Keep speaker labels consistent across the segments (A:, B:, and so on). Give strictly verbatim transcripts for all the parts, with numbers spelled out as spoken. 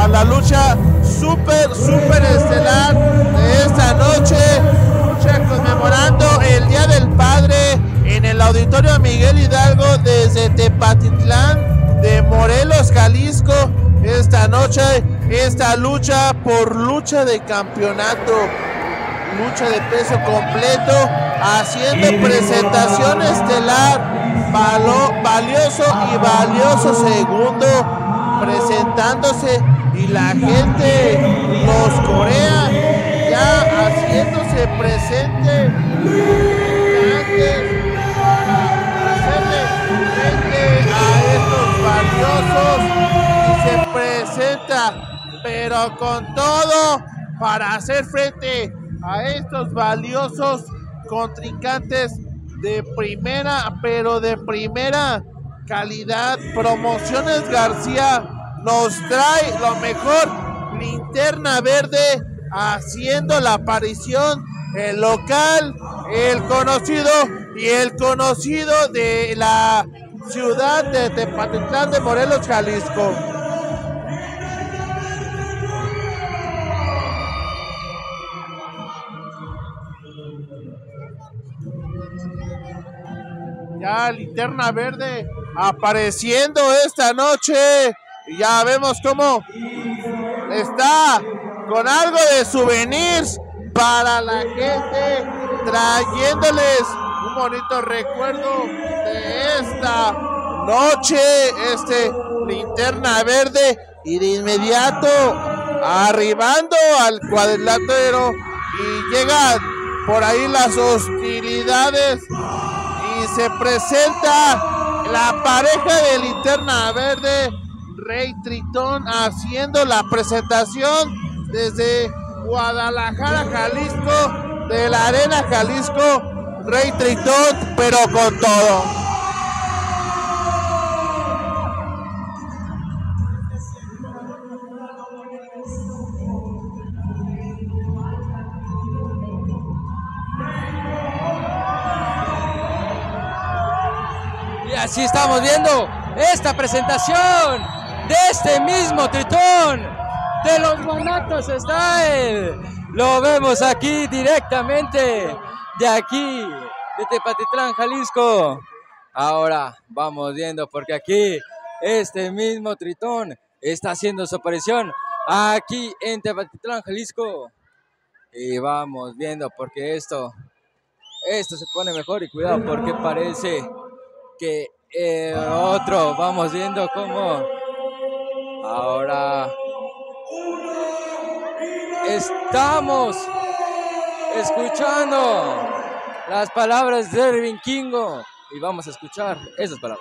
A: a la lucha súper, súper estelar de esta noche. Lucha conmemorando el Día del Padre en el Auditorio Miguel Hidalgo desde Tepatitlán de Morelos, Jalisco. Esta noche, esta lucha por lucha de campeonato, lucha de peso completo, haciendo presentación estelar, valo, valioso y valioso segundo, presentándose, y la gente nos corea, ya haciéndose presente, antes para hacerle frente a estos valiosos, y se presenta, pero con todo, para hacer frente a estos valiosos contrincantes de primera, pero de primera calidad. Promociones García nos trae lo mejor, Linterna Verde haciendo la aparición, el local, el conocido y el conocido de la ciudad de Tepatitlán de Morelos, Jalisco. Ya Linterna Verde apareciendo esta noche, y ya vemos cómo está con algo de souvenirs para la gente, trayéndoles un bonito recuerdo de esta noche, este Linterna Verde, y de inmediato arribando al cuadrilátero, y llegan por ahí las hostilidades, y se presenta la pareja de Linterna Verde, Rey Tritón, haciendo la presentación desde Guadalajara, Jalisco, de la Arena Jalisco. Rey Tritón, pero con todo.
B: Y así estamos viendo esta presentación de este mismo Tritón de los Guanatos Style. Lo vemos aquí directamente de aquí, de Tepatitlán, Jalisco. Ahora vamos viendo, porque aquí este mismo Tritón está haciendo su aparición aquí en Tepatitlán, Jalisco. Y vamos viendo, porque esto, esto se pone mejor, y cuidado porque parece que el otro, vamos viendo cómo ahora estamos escuchando las palabras de Erwin Kingo, y vamos a escuchar esas palabras.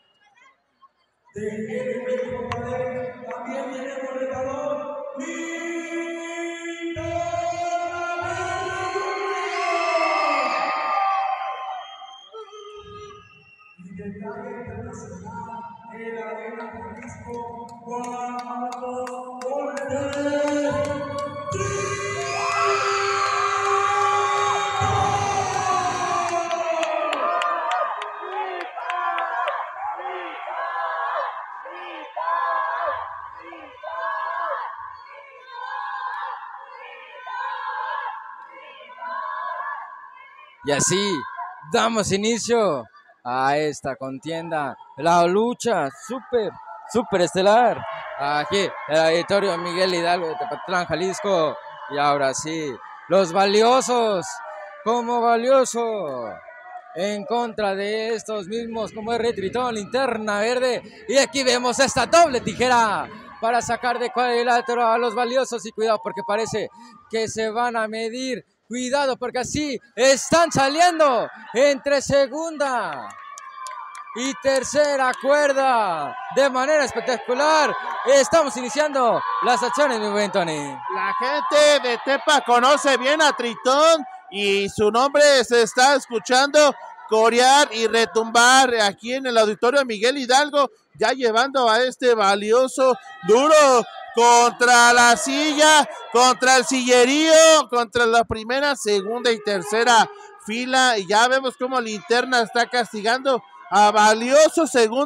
B: Y así damos inicio a esta contienda, la lucha súper, súper estelar, aquí en el Auditorio Miguel Hidalgo de Tepatitlán, Jalisco. Y ahora sí, los valiosos, como valioso, en contra de estos mismos, como es Rey Tritón, Linterna Verde. Y aquí vemos esta doble tijera para sacar de cuadrilátero a los valiosos, y cuidado porque parece que se van a medir. Cuidado porque así están saliendo entre segunda y tercera cuerda de manera espectacular. Estamos iniciando las acciones, mi buen Tony.
A: La gente de Tepa conoce bien a Tritón, y su nombre se está escuchando corear y retumbar aquí en el Auditorio Miguel Hidalgo, ya llevando a este valioso duro contra la silla, contra el sillerío, contra la primera, segunda y tercera fila. Y ya vemos cómo Linterna está castigando a valioso segundo,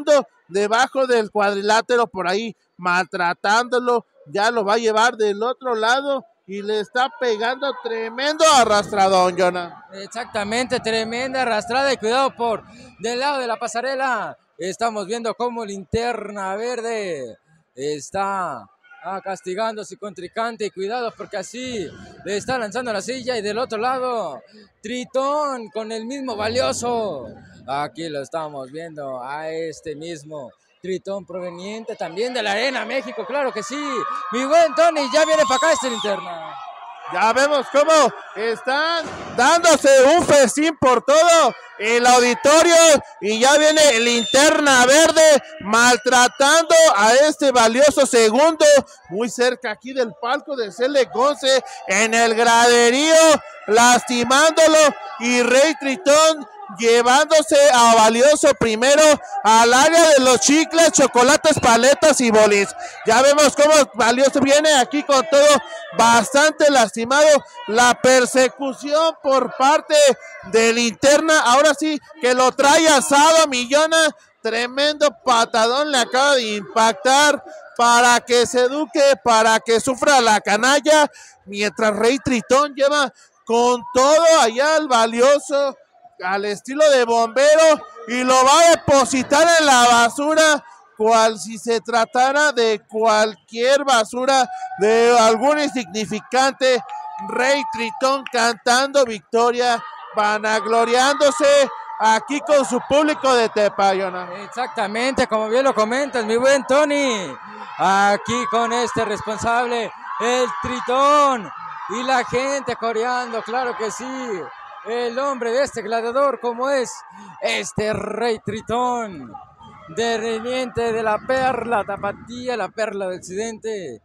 A: debajo del cuadrilátero por ahí, maltratándolo, ya lo va a llevar del otro lado y le está pegando tremendo arrastradón, Jonah.
B: Exactamente, tremenda arrastrada y cuidado por del lado de la pasarela. Estamos viendo cómo Linterna Verde está ah, castigando a su contrincante y cuidado porque así le está lanzando la silla y del otro lado Tritón con el mismo valioso. Aquí lo estamos viendo a este mismo Tritón proveniente también de la Arena México, claro que sí. Mi buen Tony, ya viene para acá este Linterna.
A: Ya vemos cómo están dándose un festín por todo el auditorio y ya viene Linterna Verde maltratando a este valioso segundo muy cerca aquí del palco de Cele Gonce en el graderío, lastimándolo y Rey Tritón llevándose a valioso primero al área de los chicles, chocolates, paletas y bolis. Ya vemos cómo valioso viene aquí con todo bastante lastimado. La persecución por parte de Linterna, ahora sí que lo trae asado, Millona. Tremendo patadón le acaba de impactar para que se eduque, para que sufra la canalla, mientras Rey Tritón lleva con todo allá al valioso al estilo de bombero y lo va a depositar en la basura, cual si se tratara de cualquier basura, de algún insignificante. Rey Tritón cantando victoria, vanagloriándose aquí con su público de Tepayona.
B: Exactamente, como bien lo comentas, mi buen Tony. Aquí con este responsable, el Tritón y la gente coreando, claro que sí. El hombre de este gladiador, como es este Rey Tritón, derrimiente de la perla tapatía, la perla del occidente.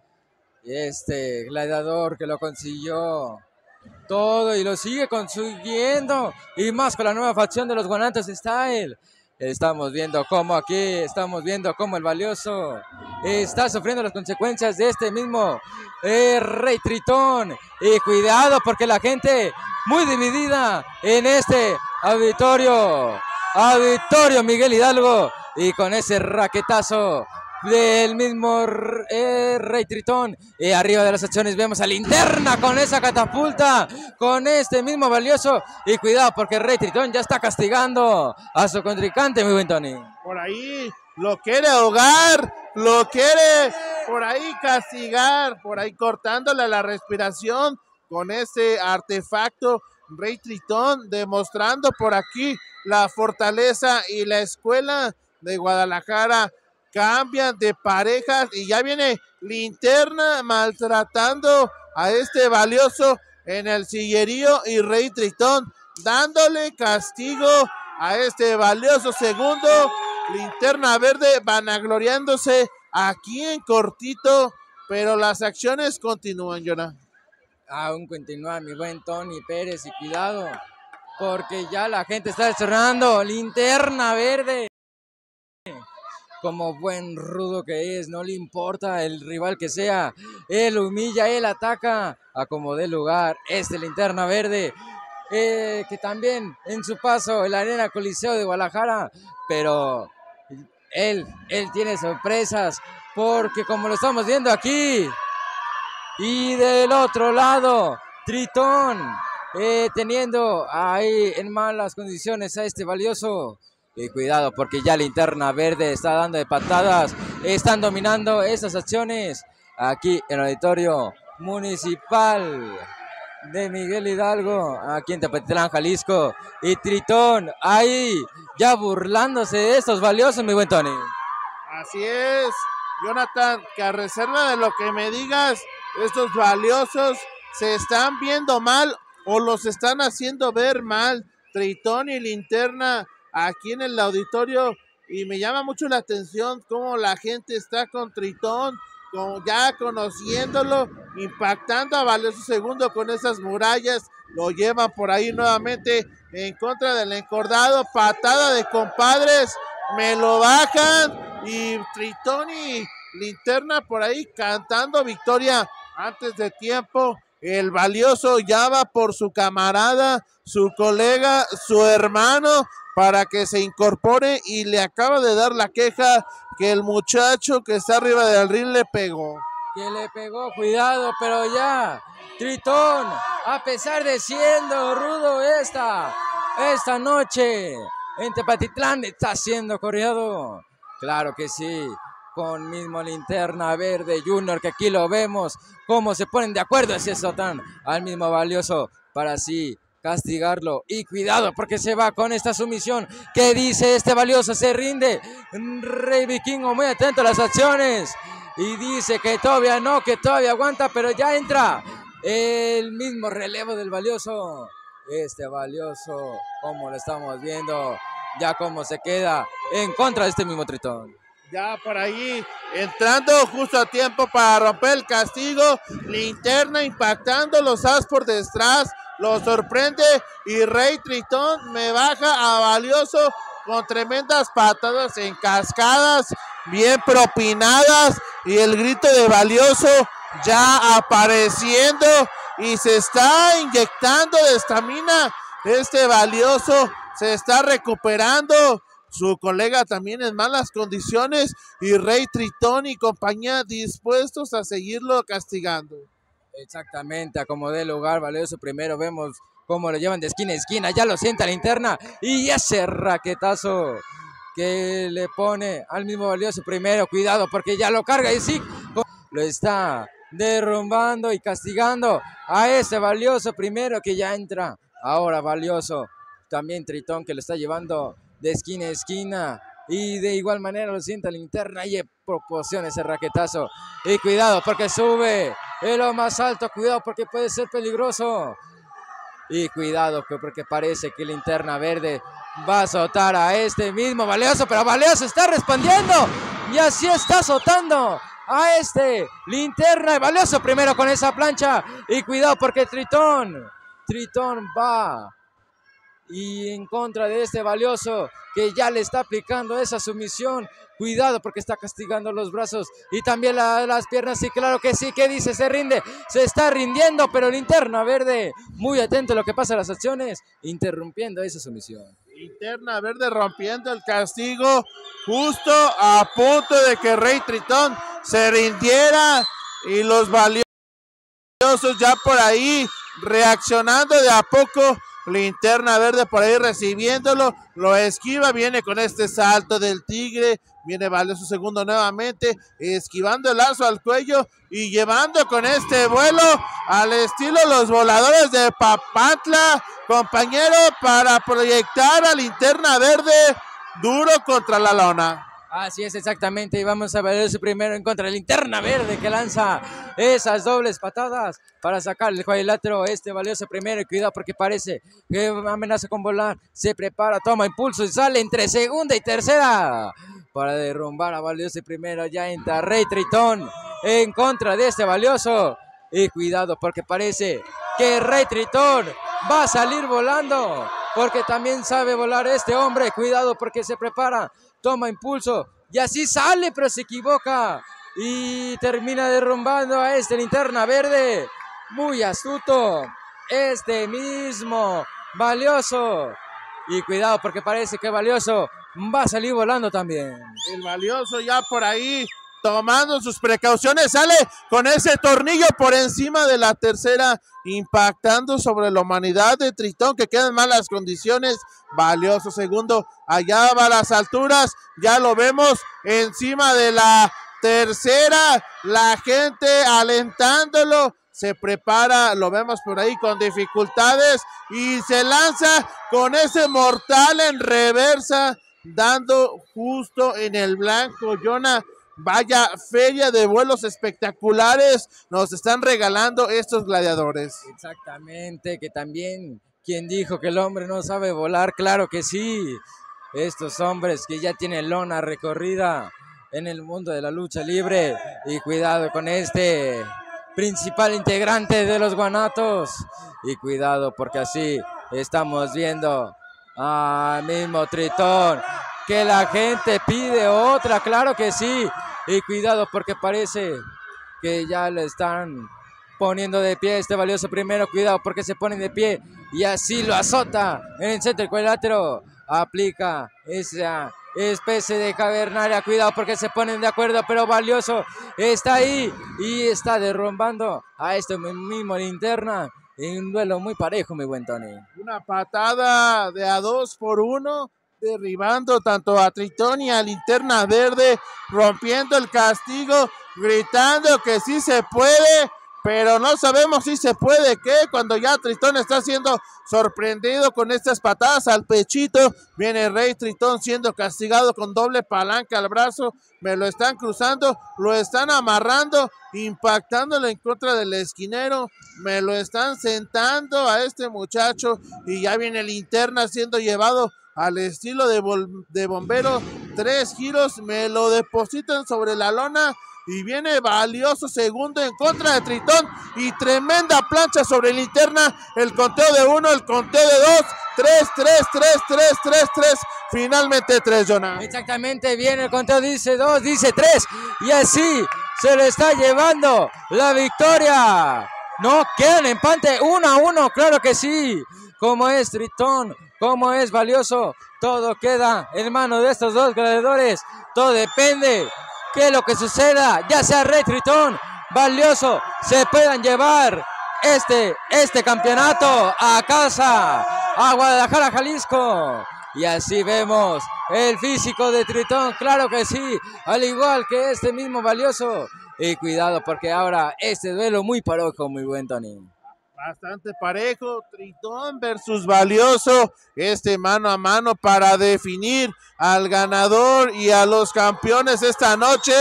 B: Este gladiador que lo consiguió todo y lo sigue consiguiendo, y más con la nueva facción de los Guanantes Style. Estamos viendo cómo aquí, estamos viendo cómo el valioso está sufriendo las consecuencias de este mismo eh, Rey Tritón. Y cuidado porque la gente muy dividida en este auditorio, auditorio Miguel Hidalgo, y con ese raquetazo del mismo eh, Rey Tritón. Y arriba de las acciones vemos a Linterna con esa catapulta, con este mismo valioso. Y cuidado porque Rey Tritón ya está castigando a su contrincante, mi buen Tony.
A: Por ahí lo quiere ahogar, lo quiere por ahí castigar, por ahí cortándole la respiración con ese artefacto. Rey Tritón demostrando por aquí la fortaleza, y la escuela de Guadalajara cambian de parejas y ya viene Linterna maltratando a este valioso en el sillerío y Rey Tritón dándole castigo a este valioso segundo. Linterna Verde vanagloriándose aquí en cortito, pero las acciones continúan, Jonah.
B: Aún continúa mi buen Tony Pérez, y cuidado porque ya la gente está cerrando. Linterna Verde, como buen rudo que es, no le importa el rival que sea, él humilla, él ataca a como dé lugar. Este Linterna Verde, eh, que también en su paso en la Arena Coliseo de Guadalajara, pero él, él tiene sorpresas, porque como lo estamos viendo aquí, y del otro lado, Tritón, eh, teniendo ahí en malas condiciones a este valioso. Y cuidado porque ya Linterna Verde está dando de patadas, están dominando esas acciones aquí en el auditorio municipal de Miguel Hidalgo, aquí en Tepatitlán, Jalisco. Y Tritón ahí ya burlándose de estos valiosos, mi buen Tony.
A: Así es, Jonathan, que a reserva de lo que me digas, estos valiosos se están viendo mal o los están haciendo ver mal. Tritón y Linterna aquí en el auditorio, y me llama mucho la atención cómo la gente está con Tritón, como ya conociéndolo, impactando a valioso segundo con esas murallas, lo llevan por ahí nuevamente en contra del encordado, patada de compadres, me lo bajan, y Tritón y Linterna por ahí cantando victoria antes de tiempo. El valioso ya va por su camarada, su colega, su hermano, para que se incorpore y le acaba de dar la queja que el muchacho que está arriba del ring le pegó.
B: Que le pegó, cuidado, pero ya, Tritón, a pesar de siendo rudo esta, esta noche, en Tepatitlán está siendo corrido. Claro que sí, con mismo Linterna Verde Junior, que aquí lo vemos, cómo se ponen de acuerdo ese sotán al mismo Valioso, para así castigarlo. Y cuidado, porque se va con esta sumisión. ¿Qué dice este Valioso? Se rinde. Rey Vikingo muy atento a las acciones. Y dice que todavía no, que todavía aguanta, pero ya entra el mismo relevo del Valioso. Este Valioso, como lo estamos viendo, ya como se queda en contra de este mismo Tritón.
A: Ya por ahí, entrando justo a tiempo para romper el castigo. Linterna impactando los as por detrás. Lo sorprende y Rey Tritón me baja a Valioso con tremendas patadas en cascadas, bien propinadas, y el grito de Valioso ya apareciendo y se está inyectando de estamina. Este Valioso se está recuperando, su colega también en malas condiciones y Rey Tritón y compañía dispuestos a seguirlo castigando.
B: Exactamente, a como dé lugar, Valioso primero, vemos cómo lo llevan de esquina a esquina, ya lo sienta Linterna, y ese raquetazo que le pone al mismo Valioso primero, cuidado porque ya lo carga y sí, lo está derrumbando y castigando a ese Valioso primero que ya entra, ahora Valioso, también Tritón que lo está llevando de esquina a esquina, y de igual manera lo sienta Linterna y proporciona ese raquetazo, y cuidado porque sube en lo más alto, cuidado porque puede ser peligroso, y cuidado porque parece que Linterna Verde va a azotar a este mismo Valioso, pero Valioso está respondiendo, y así está azotando a este Linterna, Valioso primero con esa plancha, y cuidado porque Tritón, Tritón va y en contra de este Valioso que ya le está aplicando esa sumisión. Cuidado porque está castigando los brazos y también la, las piernas. Y claro que sí, ¿qué dice? Se rinde, se está rindiendo, pero Linterna Verde muy atento a lo que pasa en las acciones, interrumpiendo esa sumisión.
A: Linterna Verde rompiendo el castigo justo a punto de que Rey Tritón se rindiera, y los Valiosos ya por ahí reaccionando de a poco. Linterna Verde por ahí recibiéndolo, lo esquiva, viene con este salto del tigre, viene Valioso segundo nuevamente, esquivando el lazo al cuello y llevando con este vuelo al estilo los voladores de Papantla, compañero, para proyectar a Linterna Verde duro contra la lona.
B: Así es, exactamente, y vamos a ver su primero en contra de Linterna Verde que lanza esas dobles patadas para sacar el cuadrilátero. Este Valioso primero, y cuidado porque parece que amenaza con volar, se prepara, toma impulso y sale entre segunda y tercera para derrumbar a Valioso primero. Ya entra Rey Tritón en contra de este Valioso, y cuidado porque parece que Rey Tritón va a salir volando, porque también sabe volar este hombre. Cuidado porque se prepara, toma impulso y así sale, pero se equivoca y termina derrumbando a este Linterna Verde. Muy astuto este mismo Valioso, y cuidado porque parece que Valioso va a salir volando también.
A: El Valioso ya por ahí tomando sus precauciones, sale con ese tornillo por encima de la tercera, impactando sobre la humanidad de Tritón, que queda en malas condiciones. Valioso segundo, allá va a las alturas, ya lo vemos encima de la tercera, la gente alentándolo, se prepara, lo vemos por ahí con dificultades y se lanza con ese mortal en reversa, dando justo en el blanco. Jonah, vaya feria de vuelos espectaculares nos están regalando estos gladiadores.
B: Exactamente, que también, ¿quién dijo que el hombre no sabe volar? Claro que sí, estos hombres que ya tienen lona recorrida en el mundo de la lucha libre. Y cuidado con este principal integrante de los Guanatos, y cuidado porque así estamos viendo al mismo Tritón, que la gente pide otra, claro que sí. Y cuidado porque parece que ya le están poniendo de pie este Valioso primero. Cuidado porque se pone de pie y así lo azota en el centro del cuadrilátero aplica esa especie de cavernaria, cuidado porque se ponen de acuerdo, pero Valioso está ahí y está derrumbando a este mismo Linterna en un duelo muy parejo, mi buen Tony.
A: Una patada de a dos por uno, derribando tanto a Tritón y a Linterna Verde, rompiendo el castigo, gritando que sí se puede, pero no sabemos si se puede, ¿qué? Cuando ya Tritón está siendo sorprendido con estas patadas al pechito, viene Rey Tritón siendo castigado con doble palanca al brazo, me lo están cruzando, lo están amarrando, impactándolo en contra del esquinero, me lo están sentando a este muchacho y ya viene Linterna siendo llevado al estilo de, de bombero, tres giros, me lo depositan sobre la lona y viene Valioso segundo en contra de Tritón y tremenda plancha sobre Linterna, el conteo de uno, el conteo de dos, tres, tres, tres, tres, tres, tres, finalmente tres, Jonah.
B: Exactamente, viene el conteo, dice dos, dice tres y así se le está llevando la victoria. No, quedan empate uno a uno, claro que sí. Como es Tritón, como es Valioso, todo queda en manos de estos dos gladiadores. Todo depende que lo que suceda, ya sea Rey Tritón, Valioso, se puedan llevar este, este campeonato a casa, a Guadalajara, Jalisco. Y así vemos el físico de Tritón, claro que sí, al igual que este mismo Valioso. Y cuidado porque ahora este duelo muy parejo, muy buen Tony.
A: Bastante parejo, Tritón versus Valioso, este mano a mano para definir al ganador y a los campeones esta noche.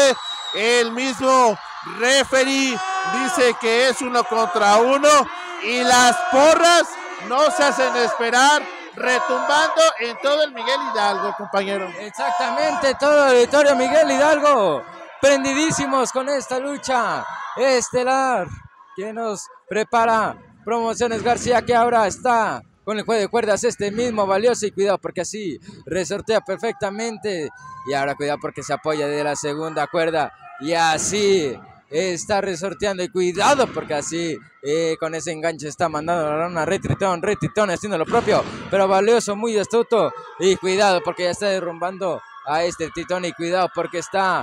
A: El mismo referee dice que es uno contra uno y las porras no se hacen esperar, retumbando en todo el Miguel Hidalgo, compañero.
B: Exactamente, todo el auditorio Miguel Hidalgo, prendidísimos con esta lucha estelar que nos prepara Promociones García, que ahora está con el juego de cuerdas este mismo Valioso, y cuidado porque así resortea perfectamente, y ahora cuidado porque se apoya de la segunda cuerda y así está resorteando, y cuidado porque así eh, con ese enganche está mandando a la lona Rey Tritón, Rey Tritón haciendo lo propio, pero Valioso muy astuto, y cuidado porque ya está derrumbando a este Tritón, y cuidado porque está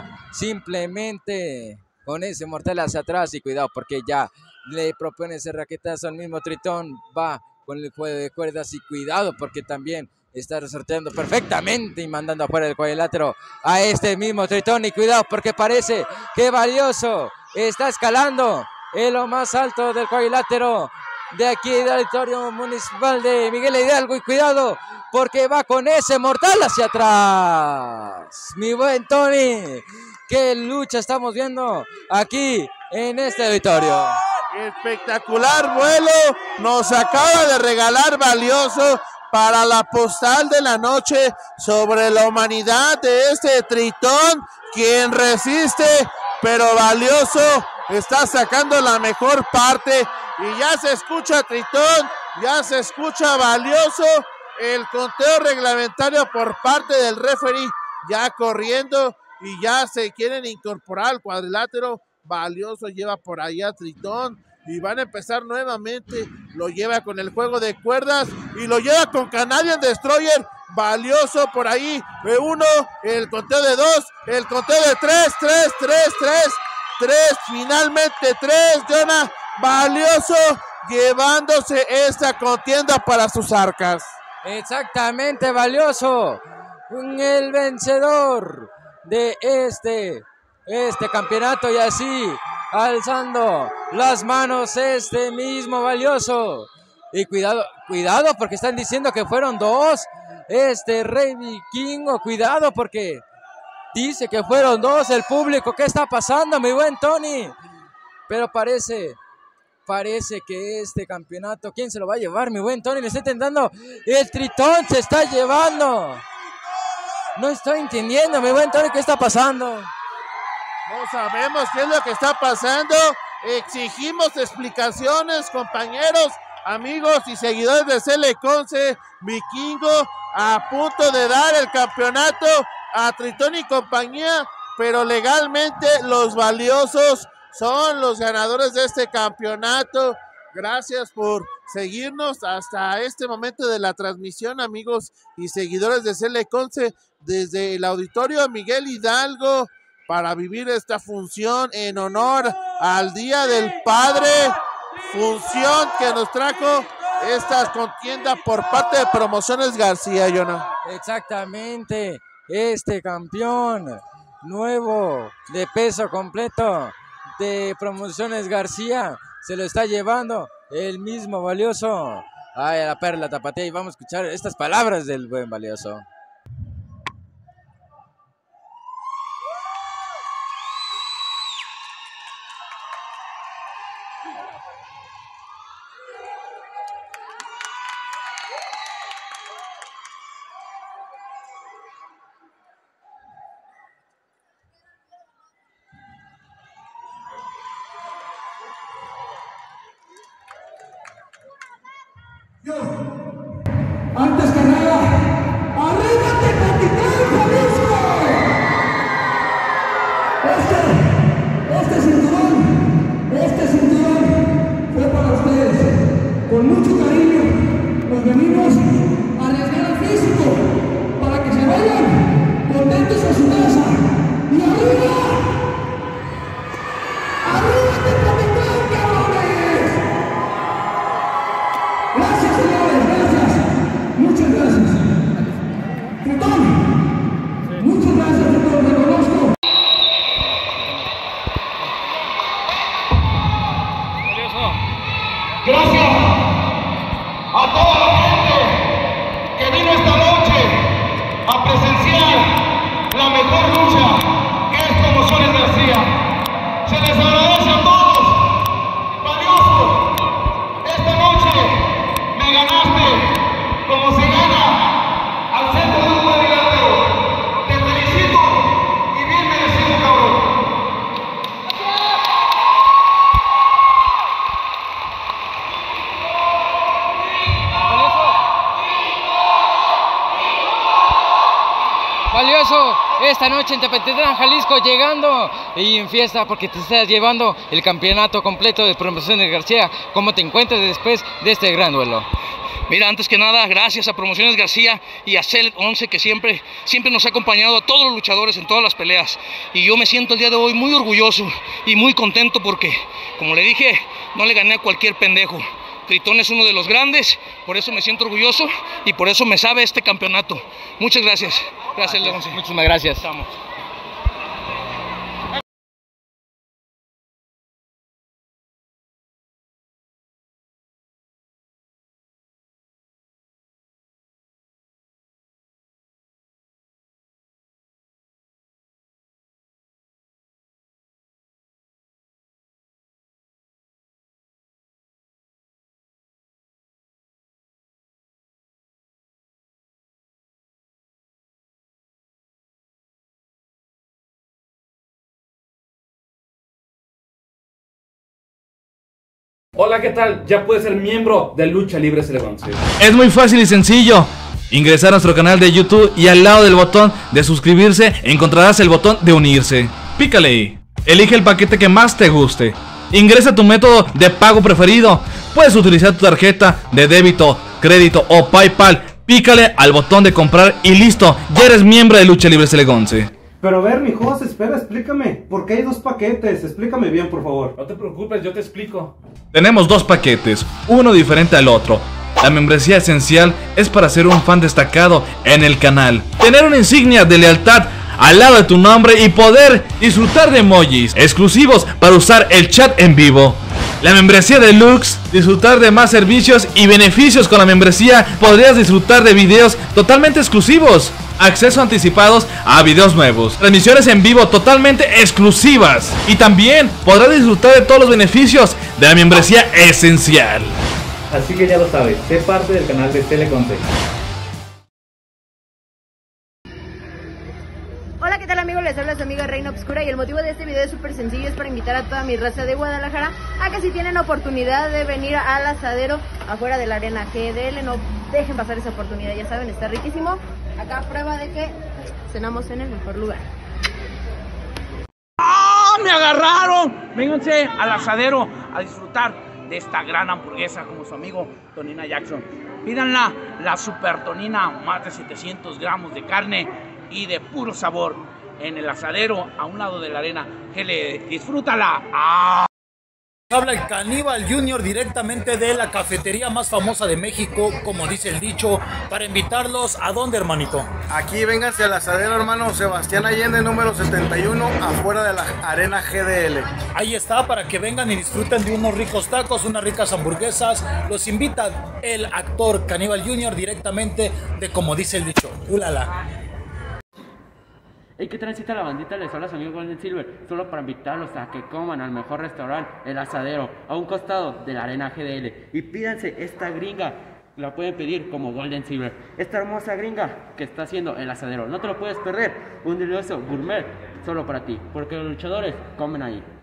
B: simplemente con ese mortal hacia atrás, y cuidado porque ya le propone ese raquetazo al mismo Tritón, va con el juego de cuerdas, y cuidado porque también está resorteando perfectamente y mandando afuera del cuadrilátero a este mismo Tritón, y cuidado porque parece que Valioso está escalando en lo más alto del cuadrilátero de aquí del auditorio municipal de Miguel Hidalgo, y cuidado porque va con ese mortal hacia atrás. Mi buen Tony, qué lucha estamos viendo aquí en este auditorio.
A: Espectacular vuelo nos acaba de regalar Valioso para la postal de la noche sobre la humanidad de este Tritón, quien resiste, pero Valioso está sacando la mejor parte y ya se escucha Tritón, ya se escucha Valioso, el conteo reglamentario por parte del referee ya corriendo y ya se quieren incorporar al cuadrilátero. Valioso lleva por allá a Tritón y van a empezar nuevamente, lo lleva con el juego de cuerdas y lo lleva con Canadian Destroyer. Valioso por ahí, de uno, el conteo de dos, el conteo de tres, tres, tres, tres, tres, finalmente tres, Jonah. Valioso llevándose esta contienda para sus arcas.
B: Exactamente, Valioso, el vencedor de este, este campeonato, y así alzando las manos este mismo Valioso. Y cuidado, cuidado porque están diciendo que fueron dos. Este Rey Vikingo, cuidado porque dice que fueron dos el público. ¿Qué está pasando, mi buen Tony? Pero parece, parece que este campeonato, ¿quién se lo va a llevar, mi buen Tony? Le estoy intentando, el Tritón se está llevando. No estoy entendiendo, mi buen Tony, ¿qué está pasando?
A: No sabemos qué es lo que está pasando. Exigimos explicaciones, compañeros, amigos y seguidores de Celeconce. Vikingo a punto de dar el campeonato a Tritón y compañía, pero legalmente los Valiosos son los ganadores de este campeonato. Gracias por seguirnos hasta este momento de la transmisión, amigos y seguidores de Celeconce, desde el auditorio Miguel Hidalgo, para vivir esta función en honor al Día del Padre, función que nos trajo esta contienda por parte de Promociones García, Jonah.
B: Exactamente, este campeón nuevo de peso completo de Promociones García se lo está llevando el mismo Valioso. Ay, a la Perla Tapatía, y vamos a escuchar estas palabras del buen Valioso.
C: Antes que nada, ¡arriba Tepatitlán, Jalisco! Este, este cinturón, este cinturón fue para ustedes. Con mucho cariño, nos venimos a arriesgar al físico para que se vayan contentos a su casa. ¡Y arriba! ¡Arriba Tepatitlán, cabrones! Gracias, señores, gracias. Muchas gracias. Tritón, muchas gracias, Tritón, reconozco.
D: Gracias a toda la gente que vino esta noche a presenciar la mejor lucha que es Promociones García. Se les agradece a todos. Valioso, esta noche me ganaste como se gana al centro de un cuadrilátero. Te felicito y bien merecido, cabrón.
B: Valioso, esta noche en Tepatitlán, Jalisco, llegando y en fiesta porque te estás llevando el campeonato completo de Promociones García. ¿Cómo te encuentras después de este gran duelo?
D: Mira, antes que nada, gracias a Promociones García y a Celeconce, que siempre, siempre nos ha acompañado a todos los luchadores en todas las peleas. Y yo me siento el día de hoy muy orgulloso y muy contento porque, como le dije, no le gané a cualquier pendejo. Tritón es uno de los grandes, por eso me siento orgulloso y por eso me sabe este campeonato. Muchas gracias. Gracias, Celeconce.
B: Muchísimas gracias.
D: Estamos.
E: Hola, ¿qué tal? Ya puedes ser miembro de Lucha Libre Celeconce.
F: Es muy fácil y sencillo. Ingresar a nuestro canal de YouTube y al lado del botón de suscribirse encontrarás el botón de unirse. Pícale ahí. Elige el paquete que más te guste. Ingresa tu método de pago preferido. Puedes utilizar tu tarjeta de débito, crédito o PayPal. Pícale al botón de comprar y listo. Ya eres miembro de Lucha Libre Celeconce.
G: Pero a ver, mi José, espera, explícame. ¿Por qué hay dos paquetes? Explícame bien, por favor.
E: No te preocupes, yo te explico.
F: Tenemos dos paquetes, uno diferente al otro. La membresía esencial es para ser un fan destacado en el canal, tener una insignia de lealtad al lado de tu nombre y poder disfrutar de emojis exclusivos para usar el chat en vivo. La membresía deluxe, disfrutar de más servicios y beneficios. Con la membresía podrías disfrutar de videos totalmente exclusivos, acceso anticipados a videos nuevos, transmisiones en vivo totalmente exclusivas y también podrás disfrutar de todos los beneficios de la membresía esencial.
H: Así que ya lo sabes, sé parte del canal de Celeconce.
I: Hola, ¿qué tal, amigos? Les habla su amiga Reina Obscura y el motivo de este video es súper sencillo, es para invitar a toda mi raza de Guadalajara a que si tienen oportunidad de venir al asadero afuera de la Arena G D L, no dejen pasar esa oportunidad, ya saben, está riquísimo. Acá prueba de que cenamos en el mejor lugar.
J: ¡Ah! ¡Me agarraron! Vénganse al asadero a disfrutar de esta gran hamburguesa como su amigo Tonina Jackson. Pídanla, la Super Tonina, más de setecientos gramos de carne y de puro sabor en el asadero a un lado de la Arena G D L. Disfrútala. ¡Ah!
K: Habla el Caníbal Junior directamente de la cafetería más famosa de México, como dice el dicho, para invitarlos a dónde, hermanito.
L: Aquí vénganse al asadero, hermano Sebastián Allende, número setenta y uno, afuera de la Arena G D L.
K: Ahí está, para que vengan y disfruten de unos ricos tacos, unas ricas hamburguesas. Los invita el actor Caníbal Junior directamente de como dice el dicho. ¡Ulala!
M: Hey, ¿qué transita la bandita? Les habla su amigo Golden Silver, solo para invitarlos a que coman al mejor restaurante, El Asadero, a un costado de la Arena G D L. Y pídanse esta gringa, la pueden pedir como Golden Silver. Esta hermosa gringa que está haciendo El Asadero, no te lo puedes perder. Un delicioso gourmet solo para ti, porque los luchadores comen ahí.